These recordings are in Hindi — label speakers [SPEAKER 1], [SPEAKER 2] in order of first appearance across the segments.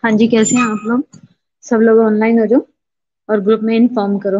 [SPEAKER 1] हाँ जी, कैसे हैं आप लोग? सब लोग ऑनलाइन हो जाओ और ग्रुप में इन्फॉर्म करो।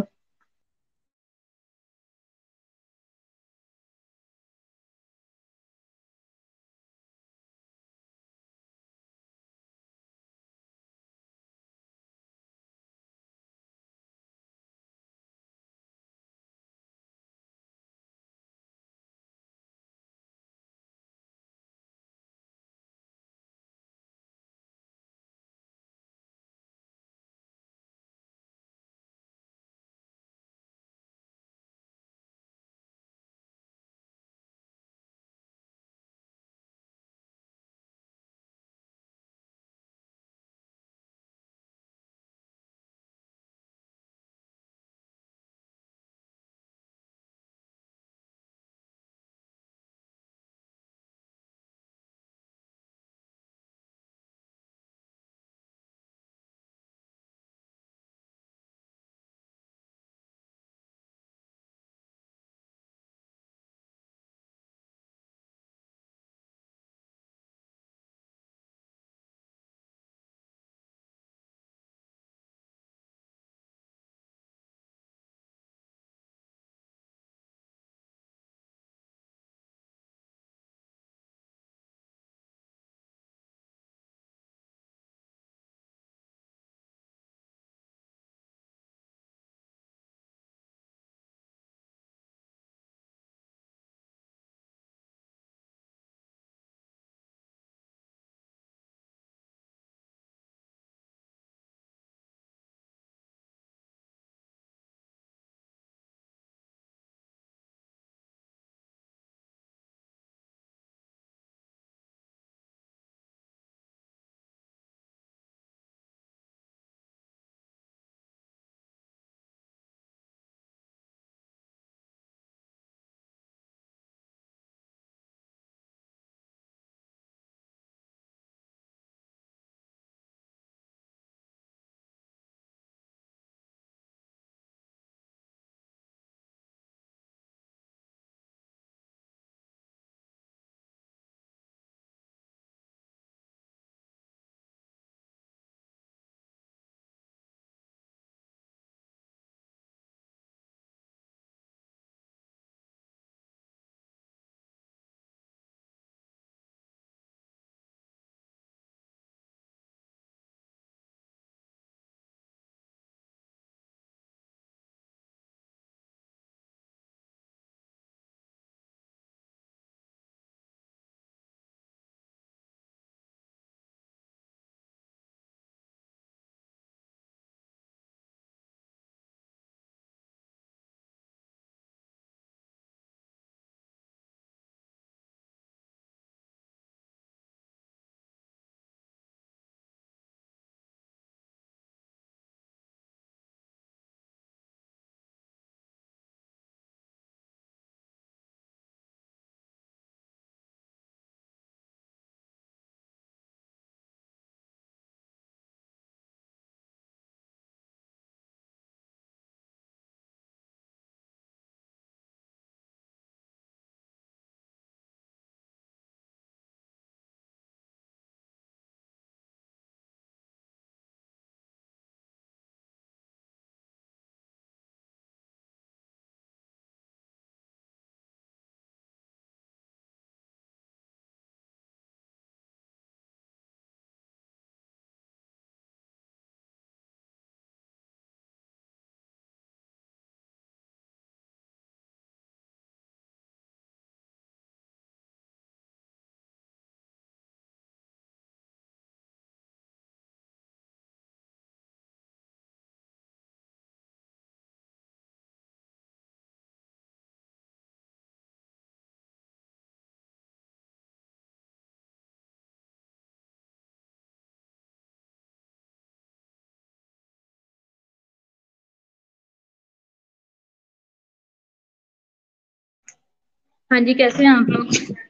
[SPEAKER 1] हाँ जी, कैसे हैं आप लोग?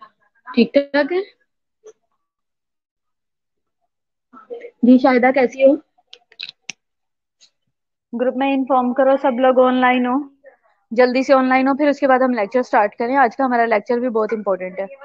[SPEAKER 1] ठीक ठाक है। जी, शायदा कैसी हो? ग्रुप में इन्फॉर्म करो, सब लोग ऑनलाइन हो। जल्दी से ऑनलाइन हो, फिर उसके बाद हम लेक्चर स्टार्ट करें। आज का हमारा लेक्चर भी बहुत इंपॉर्टेंट है।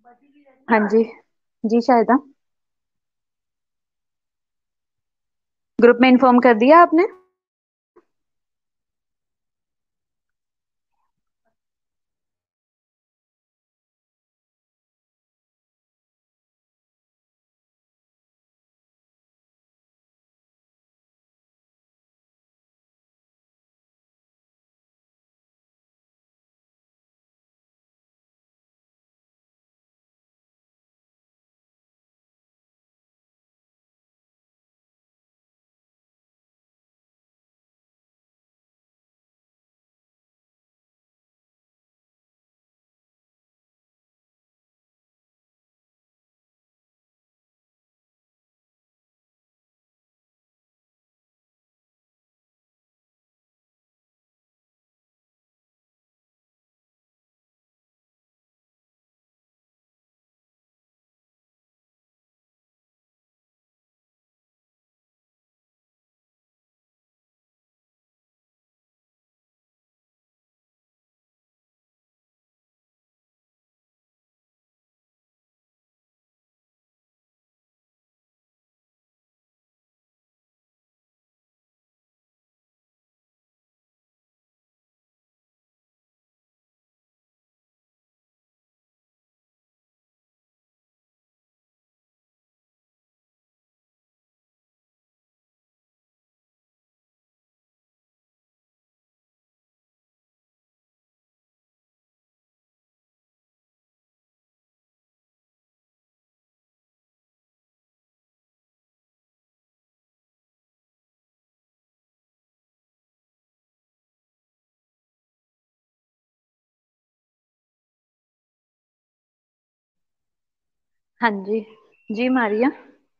[SPEAKER 1] हाँ जी। जी शायदा, ग्रुप में इन्फॉर्म कर दिया आपने? हाँ जी। जी मारिया।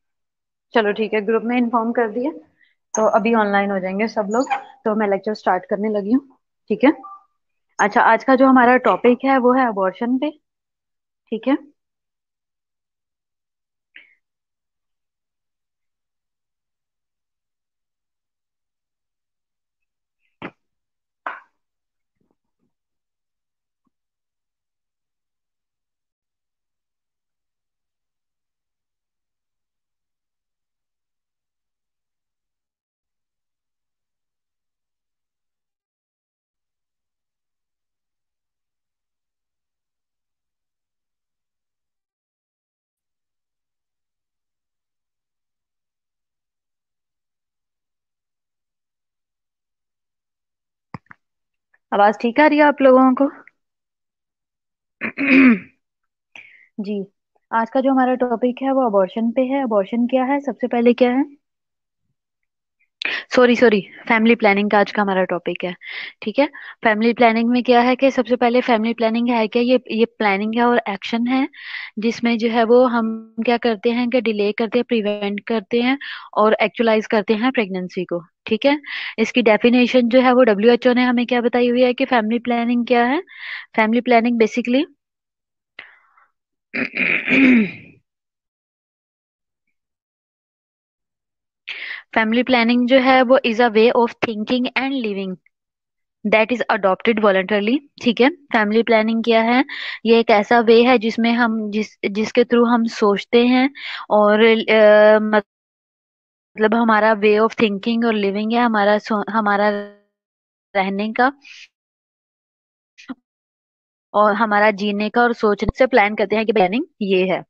[SPEAKER 1] चलो ठीक है, ग्रुप में इन्फॉर्म कर दिया। तो अभी ऑनलाइन हो जाएंगे सब लोग। तो मैं लेक्चर स्टार्ट करने लगी हूँ। ठीक है। अच्छा, आज का जो हमारा टॉपिक है वो है अबॉर्शन पे। ठीक है। आवाज ठीक आ रही है आप लोगों को? जी। आज का जो हमारा टॉपिक है वो अबॉर्शन पे है। अबॉर्शन क्या है, सबसे पहले क्या है? सॉरी सॉरी, फैमिली प्लानिंग का आज का हमारा टॉपिक है। ठीक है। फैमिली प्लानिंग में क्या है कि सबसे पहले फैमिली प्लानिंग है क्या, ये प्लानिंग है और एक्शन है, जिसमें जो है वो हम क्या करते हैं कि डिले करते हैं, प्रिवेंट करते हैं और एक्चुअलाइज करते हैं प्रेगनेंसी को। ठीक है। इसकी डेफिनेशन जो है वो WHO ने हमें क्या बताई हुई है कि फैमिली प्लानिंग क्या है। Family planning basically family planning जो है वो is a way of thinking and living that is adopted voluntarily. ठीक है। फैमिली प्लानिंग क्या है? ये एक ऐसा वे है जिसमें हम जिसके थ्रू हम सोचते हैं और मतलब हमारा वे ऑफ थिंकिंग और लिविंग है, हमारा रहने का और हमारा जीने का और सोचने से प्लान करते हैं कि प्लानिंग ये है।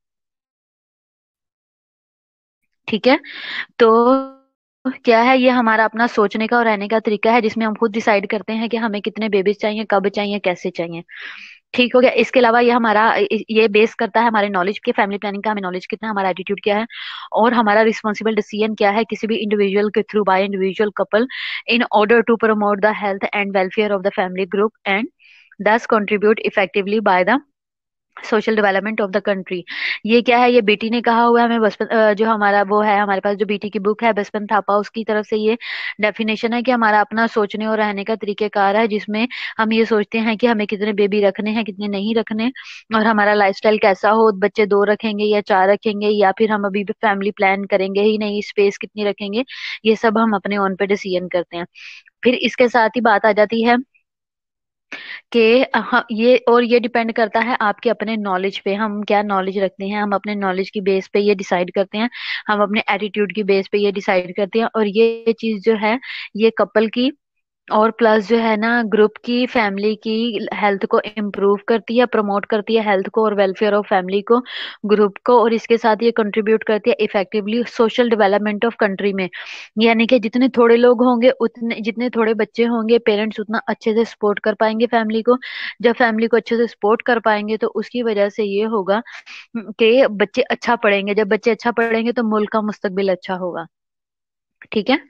[SPEAKER 1] ठीक है। तो क्या है, ये हमारा अपना सोचने का और रहने का तरीका है जिसमें हम खुद डिसाइड करते हैं कि हमें कितने बेबीज चाहिए, कब चाहिए, कैसे चाहिए। ठीक हो गया। इसके अलावा ये ये बेस करता है हमारे नॉलेज के, फैमिली प्लानिंग का हमें नॉलेज कितना है, हमारा एटीट्यूड क्या है और हमारा रिस्पॉन्सिबल डिसीजन क्या है किसी भी इंडिविजुअल के through by individual couple in order to promote the health and welfare of the family group and thus contribute effectively by the social development of the country. ये क्या है, ये बेटी ने कहा हुआ है हमें बचपन जो हमारा वो है, हमारे पास जो बेटी की बुक है बचपन थापा, उसकी तरफ से ये डेफिनेशन है कि हमारा अपना सोचने और रहने का तरीकेकार है जिसमें हम ये सोचते हैं कि हमें कितने बेबी रखने हैं, कितने नहीं रखने, और हमारा लाइफस्टाइल कैसा हो, बच्चे 2 रखेंगे या 4 रखेंगे या फिर हम अभी भी फैमिली प्लान करेंगे ही नहीं, स्पेस कितनी रखेंगे, ये सब हम अपने ओन पे डिसीजन करते हैं। फिर इसके साथ ही बात आ जाती है कि हाँ, ये डिपेंड करता है आपके अपने नॉलेज पे, हम क्या नॉलेज रखते हैं, हम अपने नॉलेज की बेस पे ये डिसाइड करते हैं, हम अपने एटीट्यूड की बेस पे ये डिसाइड करते हैं। और ये चीज जो है, ये कपल की और प्लस जो है ना ग्रुप की, फैमिली की हेल्थ को इम्प्रूव करती है, प्रमोट करती है हेल्थ को और वेलफेयर ऑफ फैमिली को, ग्रुप को, और इसके साथ ये कंट्रीब्यूट करती है effectively social development of country में। यानी कि जितने थोड़े लोग होंगे, उतने जितने थोड़े बच्चे होंगे, पेरेंट्स उतना अच्छे से सपोर्ट कर पाएंगे फैमिली को। जब फैमिली को अच्छे से सपोर्ट कर पाएंगे तो उसकी वजह से ये होगा कि बच्चे अच्छा पढ़ेंगे, जब बच्चे अच्छा पढ़ेंगे तो मुल्क का मुस्तकबिल अच्छा होगा। ठीक है।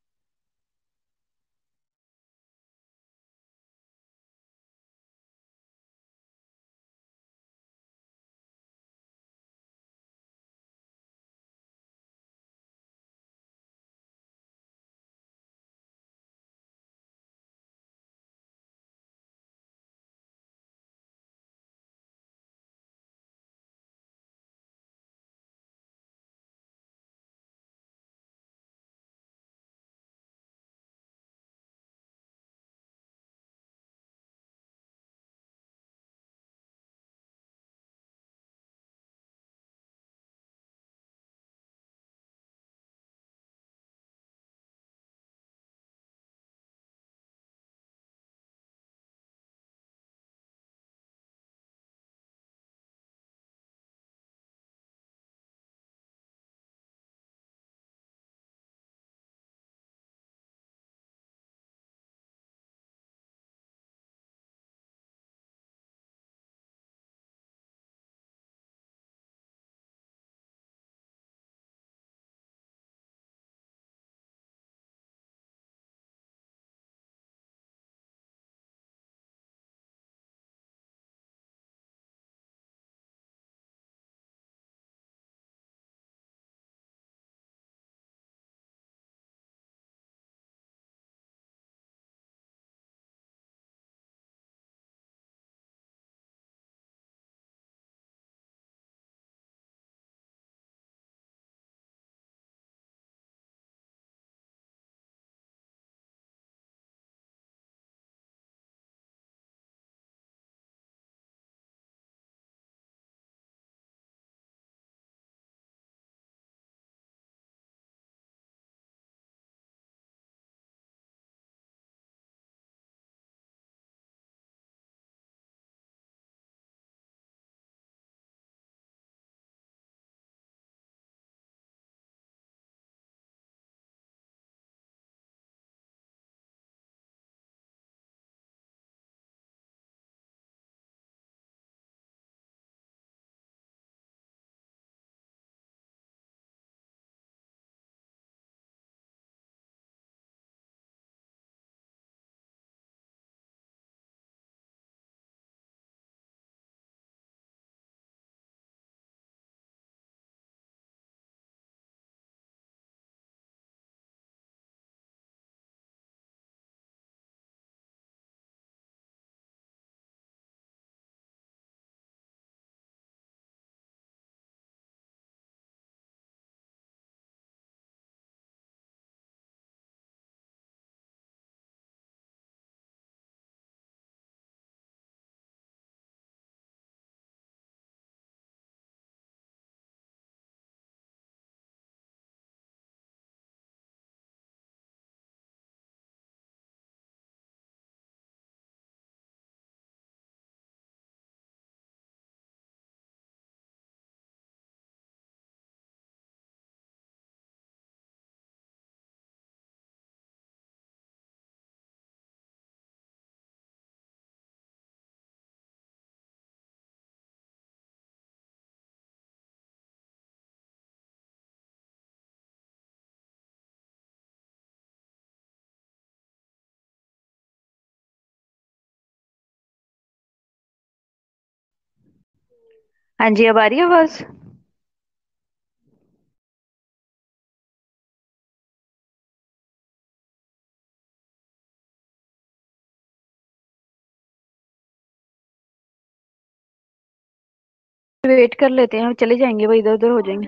[SPEAKER 1] हाँ जी, अब आ रही है आवाज। वेट कर लेते हैं, चले जाएंगे, वही इधर उधर हो जाएंगे।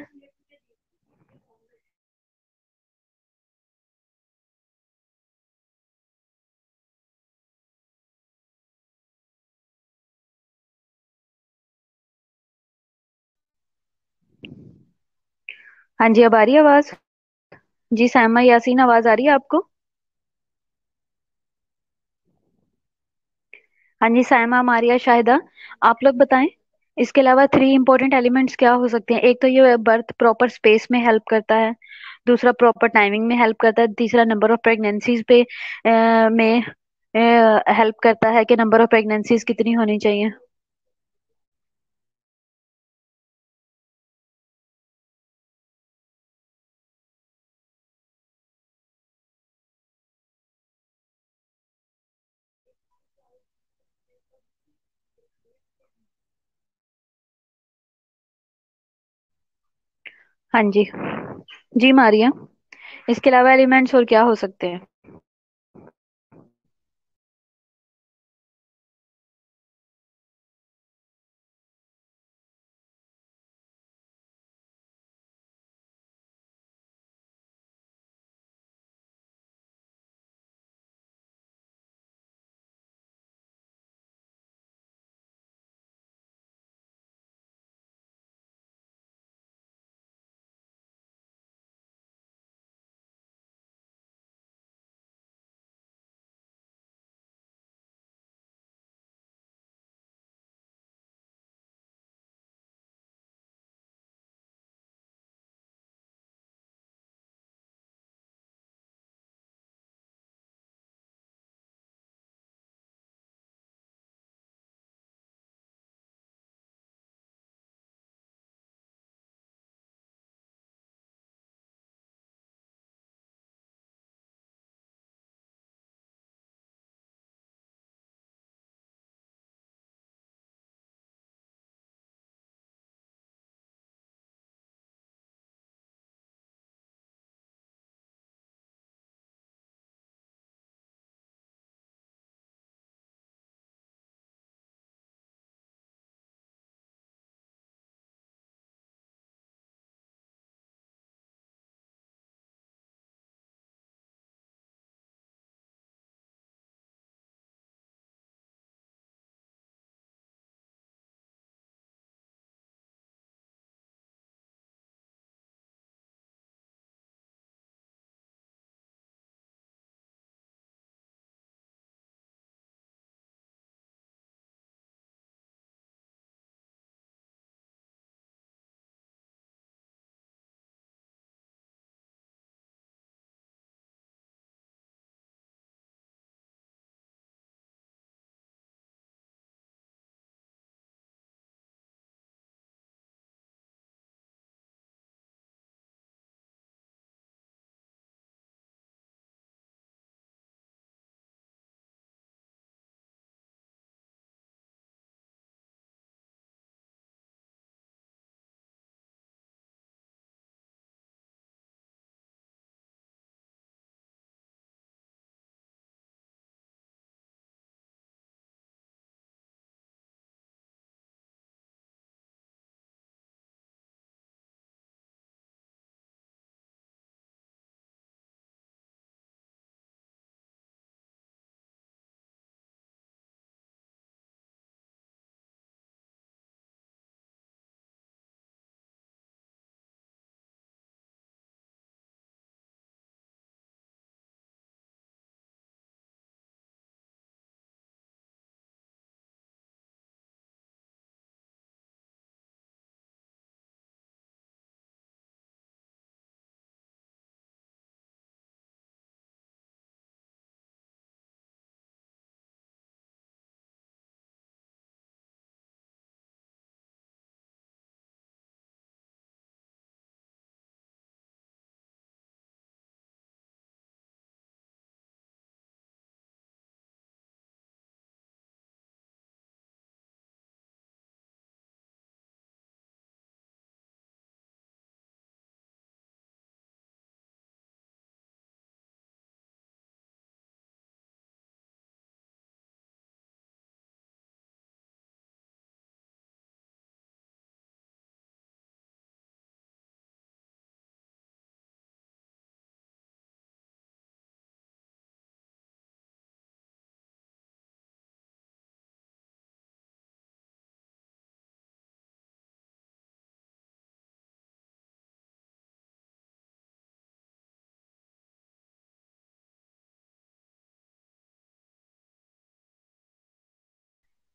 [SPEAKER 1] हाँ जी, अब आ रही है आवाज? जी सायमा यासीन, आवाज आ रही है आपको? हाँ जी सायमा मारिया शाहिदा, आप लोग बताएं। इसके अलावा थ्री इंपॉर्टेंट एलिमेंट्स क्या हो सकते हैं? एक तो ये बर्थ प्रॉपर स्पेस में हेल्प करता है, दूसरा प्रॉपर टाइमिंग में हेल्प करता है, तीसरा नंबर ऑफ प्रेगनेंसीज पे में हेल्प करता है कि नंबर ऑफ प्रेगनेंसीज कितनी होनी चाहिए। हाँ जी। जी मारिया, इसके अलावा एलिमेंट्स और क्या हो सकते हैं?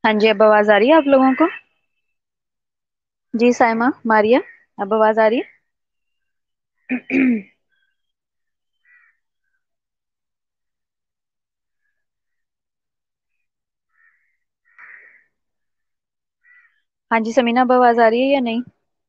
[SPEAKER 1] हाँ जी, अब आवाज आ रही है आप लोगों को? जी साइमा, मारिया, अब आवाज आ रही है? हाँ जी समीना, अब आवाज आ रही है या नहीं?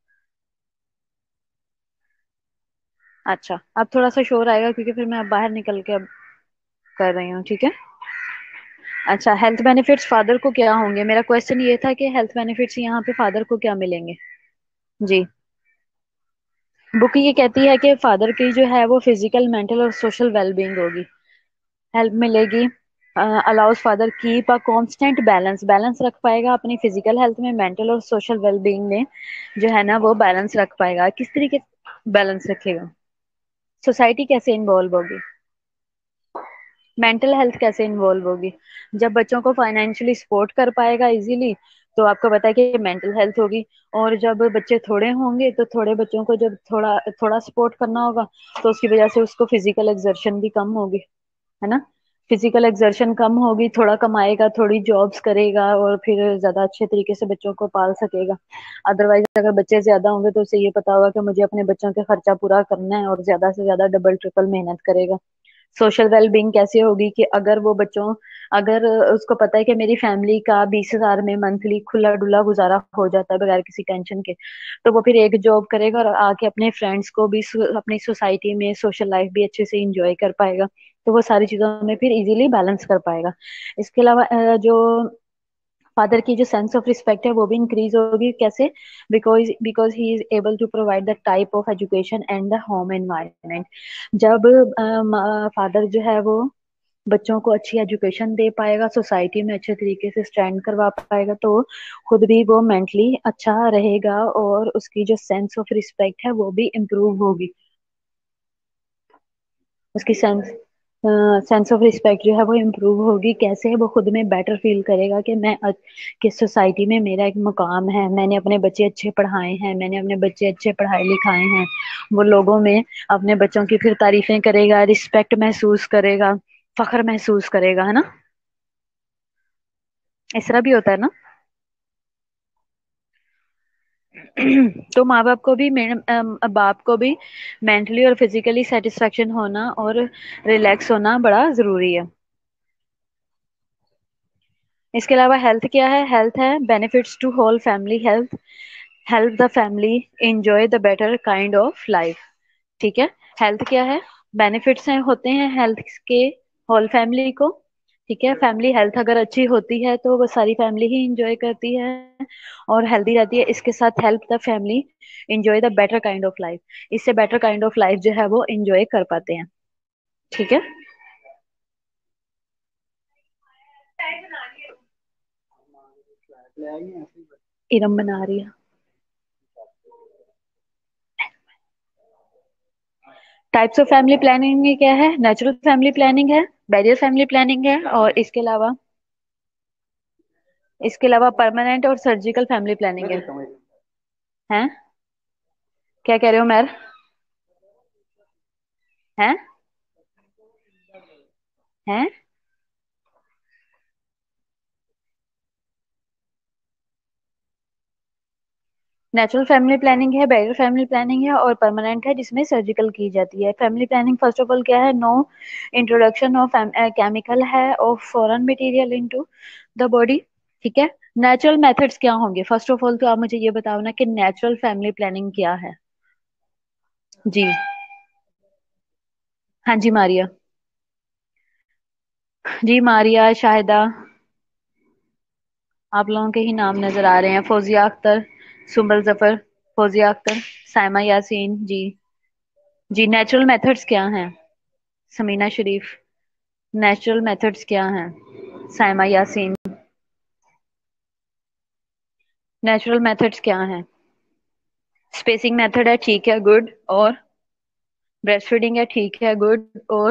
[SPEAKER 1] अच्छा, अब थोड़ा सा शोर आएगा क्योंकि फिर मैं अब बाहर निकल के अब कर रही हूँ, ठीक है। अच्छा, हेल्थ बेनिफिट्स फादर को क्या होंगे? मेरा क्वेश्चन ये था कि हेल्थ बेनिफिट्स यहाँ पे फादर को क्या मिलेंगे। जी, बुक ये कहती है कि फादर की जो है वो फिजिकल, मेंटल और सोशल वेलबींग होगी, हेल्प मिलेगी। Allows father keep a constant balance, balance रख पाएगा अपनी फिजिकल हेल्थ में, मेंटल और सोशल वेलबींग में जो है ना वो बैलेंस रख पाएगा। किस तरीके से बैलेंस रखेगा? सोसाइटी कैसे इन्वॉल्व होगी? मेंटल हेल्थ कैसे इन्वॉल्व होगी? जब बच्चों को फाइनेंशियली सपोर्ट कर पाएगा इजीली, तो आपको पता है कि मेंटल हेल्थ होगी। और जब बच्चे थोड़े होंगे तो थोड़े बच्चों को जब थोड़ा थोड़ा सपोर्ट करना होगा, तो उसकी वजह से उसको फिजिकल एक्सर्शन भी कम होगी, है ना। फिजिकल एक्सर्शन कम होगी, थोड़ा कमाएगा, थोड़ी जॉब्स करेगा और फिर ज्यादा अच्छे तरीके से बच्चों को पाल सकेगा। अदरवाइज अगर बच्चे ज्यादा होंगे तो उसे ये पता होगा कि मुझे अपने बच्चों के खर्चा पूरा करना है, और ज्यादा से ज्यादा डबल ट्रिपल मेहनत करेगा। सोशल वेलबींग कैसे होगी कि अगर वो बच्चों, अगर उसको पता है कि मेरी फैमिली का 20,000 में मंथली खुला डुला गुजारा हो जाता है बगैर किसी टेंशन के, तो वो फिर एक जॉब करेगा और आके अपने फ्रेंड्स को भी, अपनी सोसाइटी में सोशल लाइफ भी अच्छे से इंजॉय कर पाएगा। तो वो सारी चीजों में फिर इजीली बैलेंस कर पाएगा। इसके अलावा जो फादर की जो सेंस ऑफ रिस्पेक्ट है वो भी इंक्रीज होगी। कैसे? Because because he is able to provide the type of education and the home environment. जब फादर जो है वो बच्चों को अच्छी एजुकेशन दे पाएगा, सोसाइटी में अच्छे तरीके से स्टैंड करवा पाएगा, तो खुद भी वो मेंटली अच्छा रहेगा और उसकी जो सेंस ऑफ रिस्पेक्ट है वो भी इम्प्रूव होगी। उसकी सेंस ऑफ रिस्पेक्ट जो है वो इम्प्रूव होगी। कैसे है? वो खुद में बेटर फील करेगा कि किस सोसाइटी में मेरा एक मुकाम है, मैंने अपने बच्चे अच्छे पढ़ाए हैं, मैंने अपने बच्चे अच्छे पढ़ाए लिखाए हैं। वो लोगों में अपने बच्चों की फिर तारीफें करेगा, रिस्पेक्ट महसूस करेगा, फख्र महसूस करेगा, है ना। इस तरह भी होता है ना। तो माँ बाप को भी बाप को भी मेंटली और फिजिकली सेटिस्फेक्शन होना और रिलैक्स होना बड़ा जरूरी है। इसके अलावा हेल्थ क्या है? हेल्थ है benefits to whole family health, help the family enjoy the better kind of life. ठीक है। हेल्थ क्या है? बेनिफिट्स हैं, होते हैं हेल्थ के होल फैमिली को। ठीक है, फैमिली हेल्थ अगर अच्छी होती है तो वो सारी फैमिली ही इंजॉय करती है और हेल्दी रहती है। इसके साथ help the family enjoy the better kind of life, इससे बेटर काइंड ऑफ लाइफ जो है वो इंजॉय कर पाते हैं। ठीक है। इरम बना रही है। टाइप्स ऑफ फैमिली प्लानिंग में क्या है? नेचुरल फैमिली प्लानिंग है, बैरियर फैमिली प्लानिंग है, और इसके अलावा परमानेंट और सर्जिकल फैमिली प्लानिंग है। हैं? क्या कह रहे हो मैर? हैं? हैं? नेचुरल फैमिली प्लानिंग है, बैरियर फैमिली प्लानिंग है, और परमानेंट है जिसमें सर्जिकल की जाती है। Family planning first of all क्या है? नो इंट्रोडक्शन ऑफ केमिकल है of foreign material into the body. ठीक है। नेचुरल मेथड्स क्या होंगे? फर्स्ट ऑफ ऑल तो आप मुझे ये बताओ ना कि नेचुरल फैमिली प्लानिंग क्या है। जी। हाँ जी मारिया। जी मारिया, शाहिदा, आप लोगों के ही नाम नजर आ रहे हैं। फौजिया अख्तर, सुम्बल जफर, फौजिया अख्तर, साइमा यासीन। जी। जी, नेचुरल मेथड्स क्या हैं? समीना शरीफ। नेचुरल मेथड्स क्या हैं? साइमा यासीन। नेचुरल मेथड्स क्या हैं? स्पेसिंग मेथड है, ठीक है, गुड। और ब्रेस्ट फीडिंग है, ठीक है, गुड।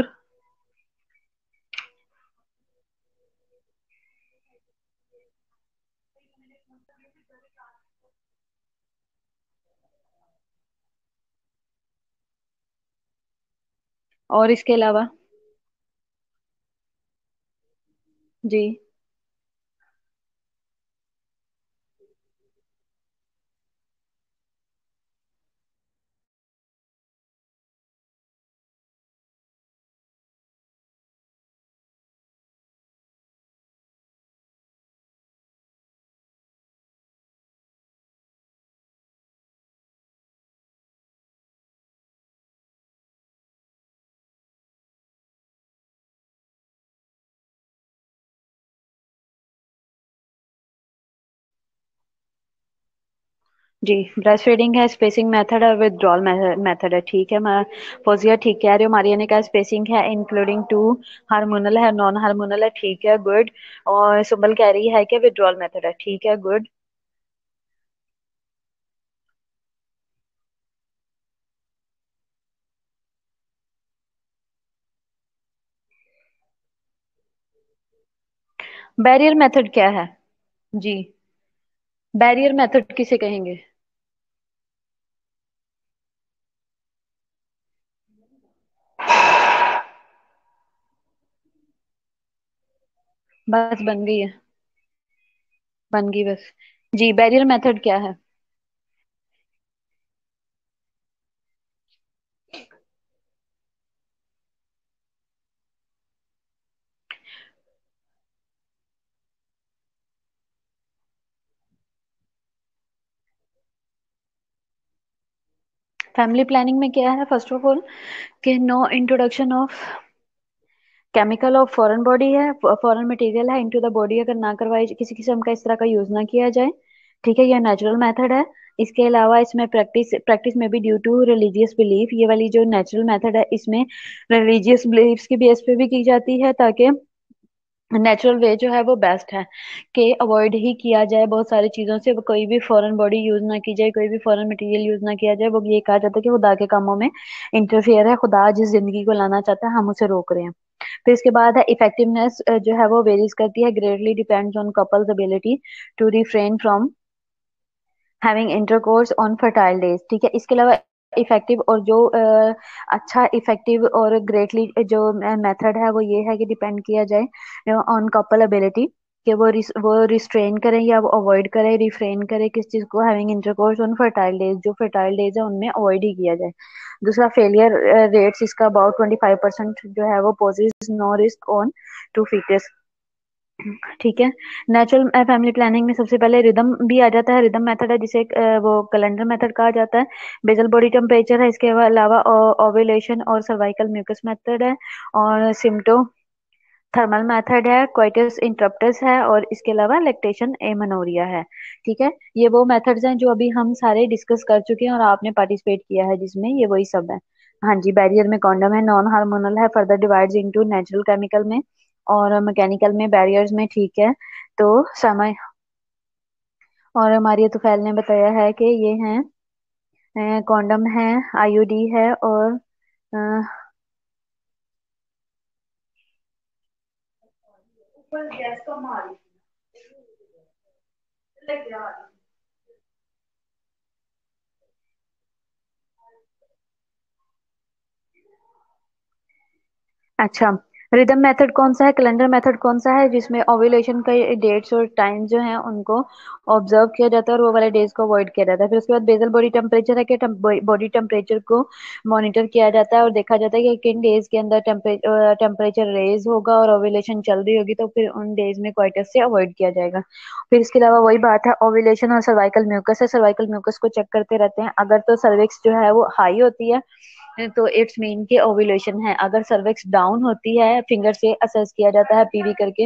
[SPEAKER 1] और इसके अलावा? जी। जी, ब्रेस्ट फीडिंग है, स्पेसिंग मेथड है, विदड्रॉल मेथड है। ठीक है, मैं फौजिया ठीक कह रही हूँ। मारिया ने कहा स्पेसिंग है इंक्लूडिंग टू, हार्मोनल है, नॉन हार्मोनल है। ठीक है, गुड। और सुबल कह रही है कि विदड्रॉल मेथड है। ठीक है, गुड। बैरियर मेथड क्या है? जी, बैरियर मेथड किसे कहेंगे? बस बन गई है, बन गई बस। जी, बैरियर मेथड क्या है? फैमिली प्लानिंग में क्या है? फर्स्ट ऑफ ऑल कि no introduction of chemical of foreign body है, फॉरेन मटेरियल है इनटू द बॉडी, अगर ना करवाए, किसी किस्म का इस तरह का यूज ना किया जाए। ठीक है, यह नेचुरल मेथड है। इसके अलावा इसमें प्रैक्टिस प्रैक्टिस में भी ड्यू टू रिलीजियस बिलीफ, ये वाली जो नेचुरल मेथड है इसमें रिलीजियस बिलीफ्स की बेस पे भी की जाती है, ताकि नेचुरल वे जो है वो बेस्ट है कि अवॉइड ही किया जाए बहुत सारी चीजों से। कोई भी फॉरेन बॉडी यूज ना की जाए, कोई भी फॉरेन मटेरियल यूज ना किया जाए। वो ये कहा जाता है कि खुदा के कामों में इंटरफेयर है, खुदा जिस जिंदगी को लाना चाहता है हम उसे रोक रहे हैं। फिर इसके बाद है इफेक्टिवनेस, जो है वो वेरीज करती है, greatly depends on couple's ability to refrain from having intercourse on fertile days. ठीक है, इसके अलावा इफेक्टिव और जो अच्छा इफेक्टिव और ग्रेटली जो मेथड है वो ये है कि डिपेंड किया जाए ऑन कपल एबिलिटी, कि वो रिस्ट्रेन करें या वो अवॉइड करें, रिफ्रेन करें किस चीज को, having intercourse on fertile days, जो फर्टाइल डेज है उनमें अवॉइड ही किया जाए। दूसरा, फेलियर रेट्स इसका अबाउट 25% जो है वो poses no risk on to features. ठीक है, नेचुरल फैमिली प्लानिंग में सबसे पहले रिदम भी आ जाता है। रिदम मेथड है जिसे वो कैलेंडर मेथड कहा जाता है। बेसल बॉडी टेम्परेचर है, इसके अलावा ओव्यूलेशन और सर्वाइकल म्यूकस मेथड है, और सिम्टो थर्मल मेथड है, क्वाइटस इंटरप्टस है, और इसके अलावा लैक्टेशन एमनोरिया है। ठीक है, ये वो मेथड्स हैं जो अभी हम सारे डिस्कस कर चुके हैं और आपने पार्टिसिपेट किया है जिसमें, ये वही सब है। हाँ जी, बैरियर में कॉन्डम है, नॉन हार्मोनल है, further divides into natural chemical में और मैकेनिकल में, बैरियर्स में। ठीक है, तो समय, और हमारी तुफैल ने बताया है कि ये हैं कॉन्डम है, आईयूडी है, और अ, ऊपर गैस का मारी अच्छा, रिदम मेथड कौन सा है, कैलेंडर मेथड कौन सा है जिसमें ओव्यूलेशन का डेट्स और टाइम जो है उनको ऑब्जर्व किया जाता है और वो वाले डेज को अवॉइड किया जाता है। फिर उसके बाद बेसल बॉडी टेम्परेचर है कि बॉडी टेम्परेचर को मॉनिटर किया जाता है और देखा जाता है कि किन डेज के अंदर टेम्परेचर रेज होगा और ओव्यूलेशन चल रही होगी, तो फिर उन डेज में क्वाइटस से अवॉइड किया जाएगा। फिर इसके अलावा वही बात है, ओव्यूलेशन और सर्वाइकल म्यूकस है, सर्वाइकल म्यूकस को चेक करते रहते हैं। अगर तो सर्विक्स जो है वो हाई होती है तो इट्स मीन के ओव्यूलेशन है, अगर सर्विक्स डाउन होती है फिंगर से असेस किया जाता है पीवी करके।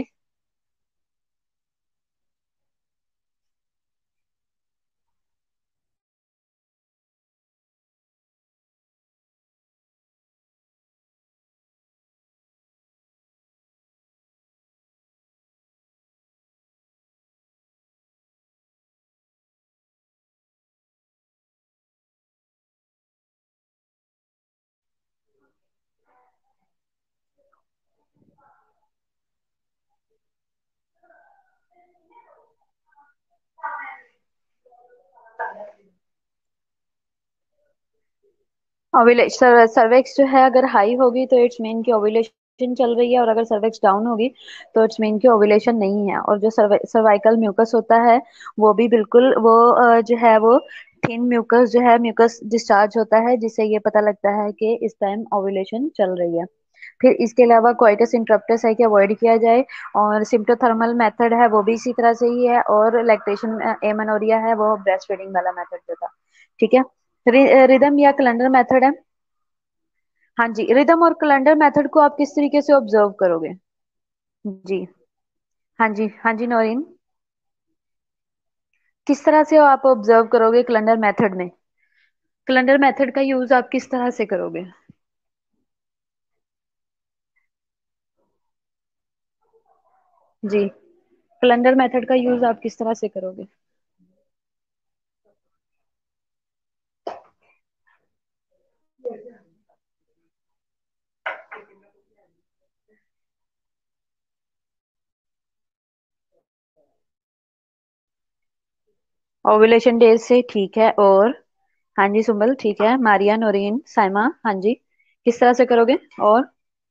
[SPEAKER 1] ओव्यूलेशन, सर्विक्स जो है अगर हाई होगी तो इट्स मीन की ओव्यूलेशन चल रही है, और अगर सर्विक्स डाउन होगी तो इट्स मीन की ओव्यूलेशन नहीं है। और जो सर्वाइकल म्यूकस होता है वो भी बिल्कुल वो जो है वो थिन म्यूकस जो है, म्यूकस डिस्चार्ज होता है जिससे ये पता लगता है कि इस टाइम ओव्यूलेशन चल रही है। फिर इसके अलावा कोइटस इंटरप्टस है कि अवॉइड किया जाए, और सिम्टोथर्मल मेथड है वो भी इसी तरह से ही है, और लैक्टेशन एमनोरिया है वो ब्रेस्ट फीडिंग वाला मेथड जो था। ठीक है, रिदम या कैलेंडर मेथड है। हाँ जी, रिदम और कैलेंडर मेथड को आप किस तरीके से ऑब्जर्व करोगे? जी, हाँ जी, हाँ जी नौरीन। किस तरह से आप ऑब्जर्व करोगे कैलेंडर मेथड में? कैलेंडर मेथड का यूज आप किस तरह से करोगे? जी, कैलेंडर मेथड का यूज आप किस तरह से करोगे? ओव्यूलेशन डेज से, ठीक है। और हाँ जी सुम्बल, ठीक है। मारिया, नोरीन, साइमा, हाँ जी, किस तरह से करोगे? और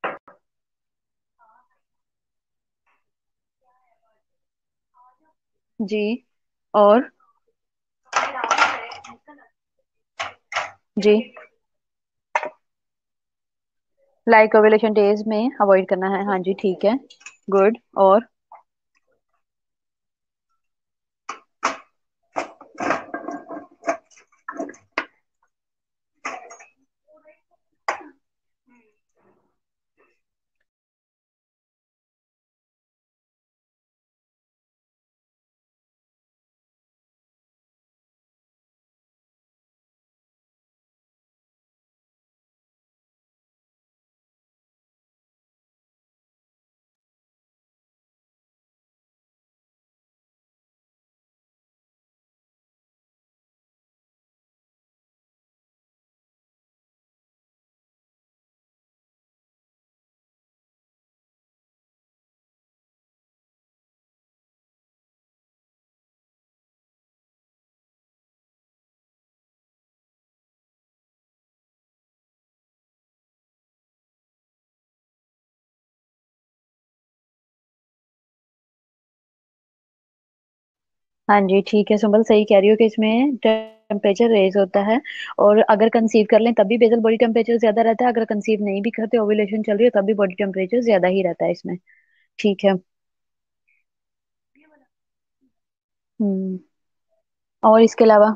[SPEAKER 1] जी, और जी, लाइक ओव्यूलेशन डेज में अवॉइड करना है, हाँ जी, ठीक है। गुड। और हाँ जी, ठीक है सुम्बल, सही कह रही हो कि इसमें टेम्परेचर रेज होता है। और अगर कंसीव कर लें तब भी बेसल बॉडी टेम्परेचर ज्यादा रहता है, अगर कंसीव नहीं भी करते, ओव्यूलेशन चल रही है, तब भी बॉडी टेम्परेचर ज्यादा ही रहता है इसमें। ठीक है। हम्म। और इसके अलावा?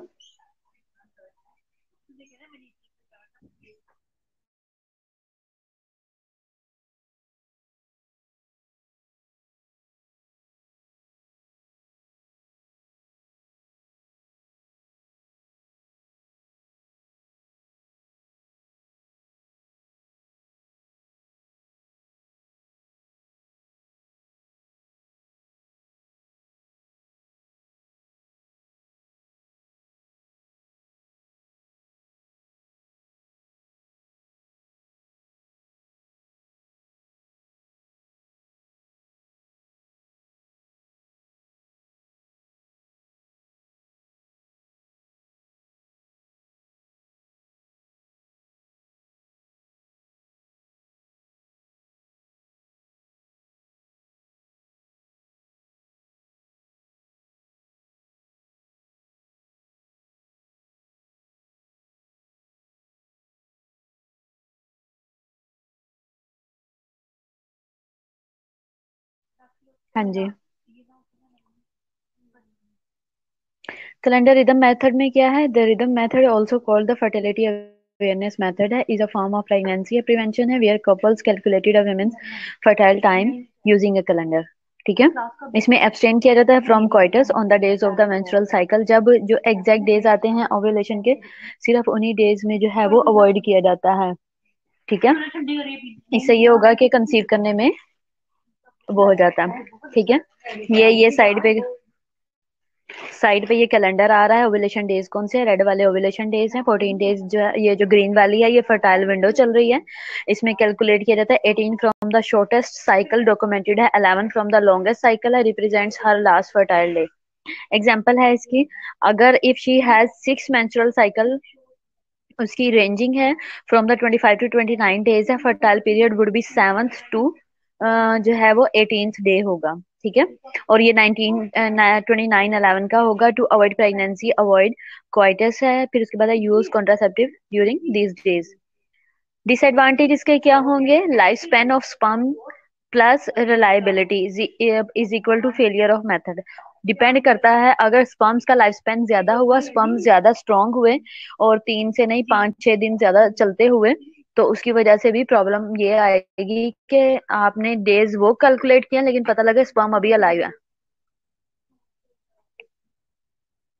[SPEAKER 1] हाँ जी, कैलेंडर रिदम मेथड में क्या है? The rhythm method also called the fertility awareness method है, is a form of pregnancy prevention है, where couples calculated a women's fertile time using a calendar. ठीक है। इसमें एब्सटेन किया जाता है from coitus on the days of the menstrual cycle, जब जो एग्जैक्ट डेज आते हैं ओव्यूलेशन के, सिर्फ उन्हीं डेज में जो है वो अवॉइड किया जाता है। ठीक है। इससे ये होगा कि कंसीव करने में वो हो जाता है। ठीक है। ये साइड पे ये कैलेंडर आ रहा है। ओव्यूलेशन डेज कौन से? रेड वाले ओव्यूलेशन डेज हैं, 14 डेज जो है। ये जो ग्रीन वाली है ये फर्टाइल विंडो चल रही है। इसमें कैलकुलेट किया जाता है 18 from the shortest cycle documented है, 11 फ्रॉम द लॉन्गेस्ट साइकिल है, represents her last fertile day. Example है इसकी, अगर if she has 6 menstrual cycle, उसकी रेंजिंग है फ्रॉम द 25 to 29 डेज है, fertile period would be 7th to जो है वो 18th डे होगा। ठीक है। और ये 29/11 का होगा। To avoid pregnancy, avoid coitus है, फिर उसके बाद use contraceptive during these days. Disadvantage इसके क्या होंगे? Life span of sperm plus reliability is equal to failure of method. Depend करता है, अगर स्पर्म्स का लाइफ स्पैन ज्यादा हुआ, स्पर्म ज्यादा स्ट्रांग हुए, और 3 से नहीं 5-6 दिन ज्यादा चलते हुए, तो उसकी वजह से भी प्रॉब्लम ये आएगी कि आपने डेज वो कैलकुलेट किया लेकिन पता लगा स्पर्म अभी अलाइव है।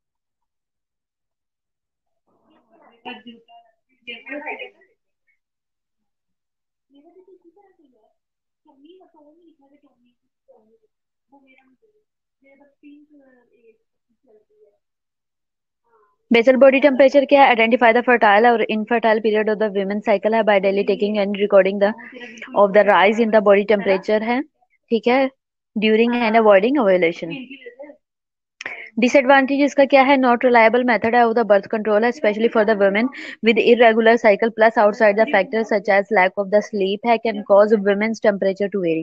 [SPEAKER 1] बेसल बॉडी टेम्परेचर क्या है? आइडेंटिफाई द फर्टाइल और infertile period of the women cycle है by daily taking and recording the of the rise in the body temperature है, ठीक है, during and avoiding ovulation. Disadvantages का क्या है? नॉट रिलायबल मेथड है ऑफ द बर्थ कंट्रोल है, especially for the women with irregular cycle, plus outside the factors such as lack of the sleep है can cause women's temperature to vary.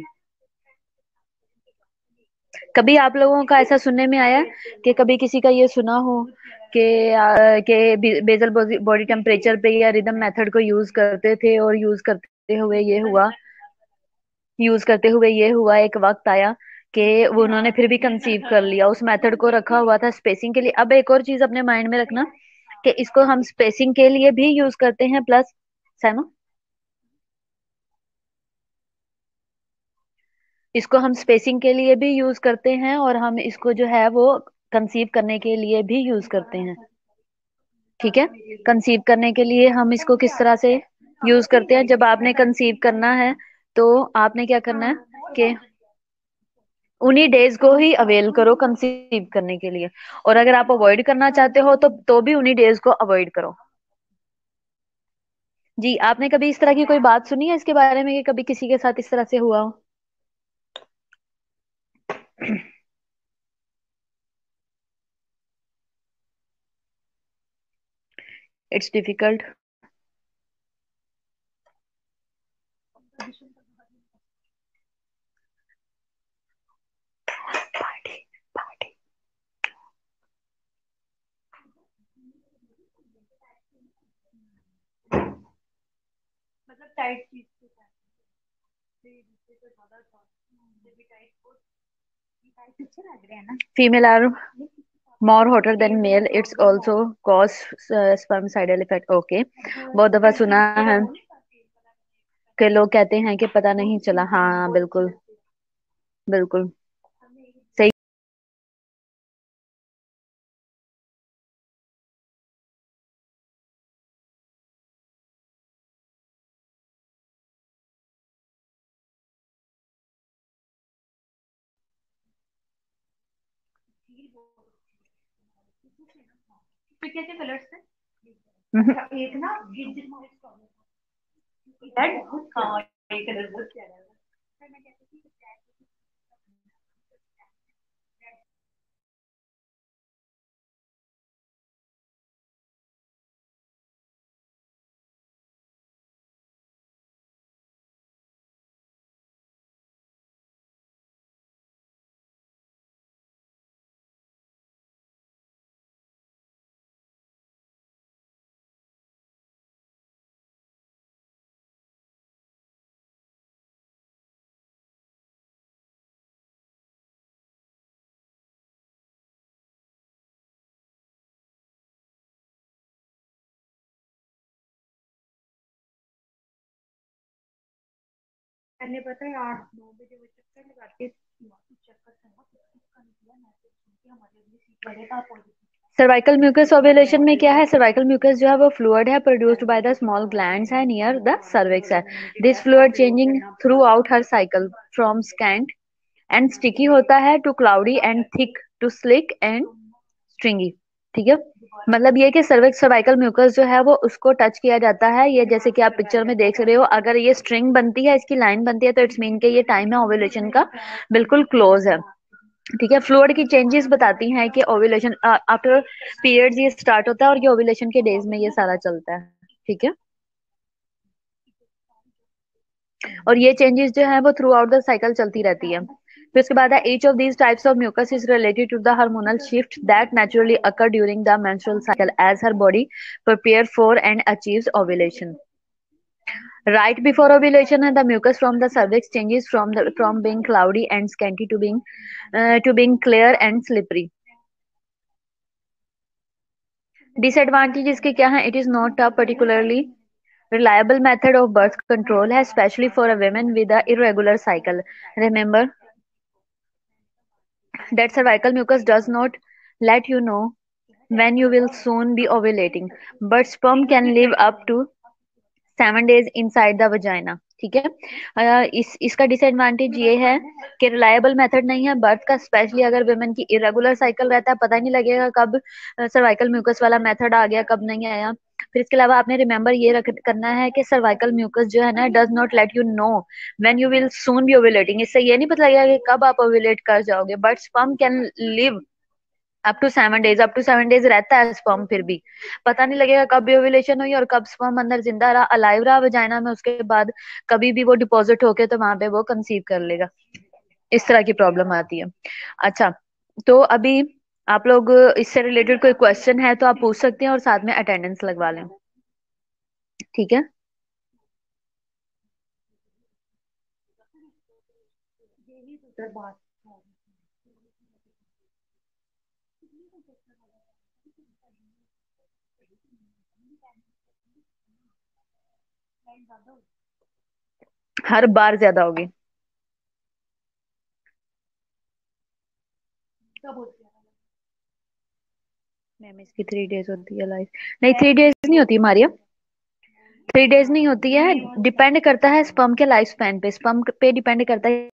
[SPEAKER 1] कभी आप लोगों का ऐसा सुनने में आया कि कभी किसी का ये सुना हो कि बेसल बॉडी टेम्परेचर पे या रिदम मेथड को यूज करते थे और यूज करते हुए ये हुआ एक वक्त आया कि वो उन्होंने फिर भी कंसीव कर लिया, उस मेथड को रखा हुआ था स्पेसिंग के लिए। अब एक और चीज अपने माइंड में रखना कि इसको हम स्पेसिंग के लिए भी यूज करते हैं, प्लस सैमा, इसको हम स्पेसिंग के लिए भी यूज करते हैं और हम इसको जो है वो कंसीव करने के लिए भी यूज करते हैं, ठीक है। कंसीव करने के लिए हम इसको किस तरह से यूज करते हैं? जब आपने कंसीव करना है तो आपने क्या करना है कि उन्हीं डेज को ही अवेल करो कंसीव करने के लिए, और अगर आप अवॉइड करना चाहते हो तो भी उन्हीं डेज को अवॉइड करो। जी, आपने कभी इस तरह की कोई बात सुनी है इसके बारे में कि कभी किसी के साथ इस तरह से हुआ हो? It's difficult. Female are more hotter than male, it's also cause spermicidal effect, okay। बहुत दफा सुना है कि लोग कहते हैं कि पता नहीं चला, हाँ बिल्कुल, बिल्कुल सही। सर्वाइकल म्यूकस ओव्यूलेशन में क्या है? सर्वाइकल म्यूकस जो है वो फ्लूइड है produced by the small glands है नियर द सर्विक्स है। This fluid changing throughout her cycle from scant and sticky होता है to cloudy and thick to slick and stringy, ठीक है। मतलब ये कि सर्विक्स सर्वाइकल म्यूकस जो है वो उसको टच किया जाता है, ये जैसे कि आप पिक्चर में देख रहे हो, अगर ये स्ट्रिंग बनती है, इसकी लाइन बनती है, तो इट्स मीन के ये टाइम है ओव्यूलेशन का बिल्कुल क्लोज है, ठीक है। फ्लूइड की चेंजेस बताती हैं कि ओव्यूलेशन आफ्टर पीरियड्स ये स्टार्ट होता है और ये ओव्यूलेशन के डेज में ये सारा चलता है, ठीक है। और ये चेंजेस जो है वो थ्रू आउट द साइकिल चलती रहती है। फिर उसके बाद है each of these types of mucus is related to the hormonal shift that naturally occur during the menstrual cycle as her body prepare for and achieves ovulation. Right before ovulation, the mucus from the cervix changes from being cloudy and scanty to being clear and slippery. Disadvantages के क्या हैं? It is not a particularly reliable method of birth control है, especially for a woman with a irregular cycle. Remember that cervical mucus does not let you know when you will soon be ovulating, but sperm can live up to 7 days inside the vagina. ठीक है। इस इसका डिसएडवांटेज ये है कि रिलायबल मेथड नहीं है बर्थ का, स्पेशली अगर वुमेन की इरेगुलर साइकिल रहता है, पता ही नहीं लगेगा कब सर्वाइकल म्यूकस वाला मेथड आ गया कब नहीं आया। फिर इसके अलावा आपने रिमेंबर ये करना है कि सर्वाइकल म्यूकस जो है ना does not let you know when you will soon be ovulating. इससे ये नहीं पता लगेगा कि कब आप ओव्यूलेट कर जाओगे, but sperm can live up to 7 days रहता है स्पर्म, फिर भी पता नहीं लगेगा कब ओव्यूलेशन हुई और कब स्पर्म अंदर जिंदा रहा, अलाइव रहा वजाइना में, उसके बाद कभी भी वो डिपॉजिट होके तो वहां पे वो कंसीव कर लेगा। इस तरह की प्रॉब्लम आती है। अच्छा, तो अभी आप लोग इससे रिलेटेड कोई क्वेश्चन है तो आप पूछ सकते हैं और साथ में अटेंडेंस लगवा लें। ठीक है। हर बार ज्यादा होगी। मैम इसकी 3 डेज होती है लाइफ। नहीं, 3 डेज नहीं होती मारिया, 3 डेज नहीं होती है। डिपेंड करता है स्पर्म के लाइफ स्पैन पे, स्पर्म पे डिपेंड करता है।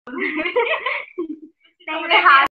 [SPEAKER 2] नहीं, मैं हार